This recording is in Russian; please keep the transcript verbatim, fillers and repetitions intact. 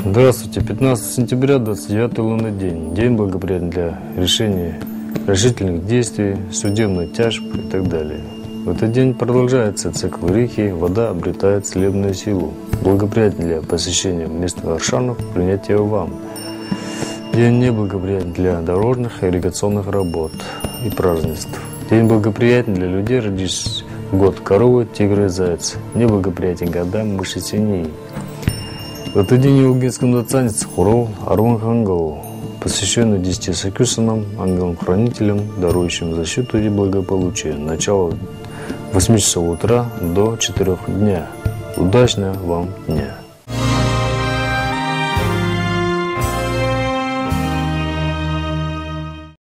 Здравствуйте. пятнадцатого сентября, двадцать девятый лунный день. День благоприятный для решения решительных действий, судебных тяжб и так далее. В этот день продолжается цикл рихи, вода обретает целебную силу. Благоприятен для посещения мест аршанов, принятия вам. День неблагоприятен для дорожных и ирригационных работ и празднеств. День благоприятен для людей, родившихся в год коровы, тигра и зайца. Неблагоприятен годам мыши свиньи. В этот день йогинским доцанец Хурол Арван Хангау, посвященный десяти сакюсанам, ангелам-хранителям, дарующим защиту и благополучие. Начало восьми часов утра до четырёх дня. Удачного вам дня!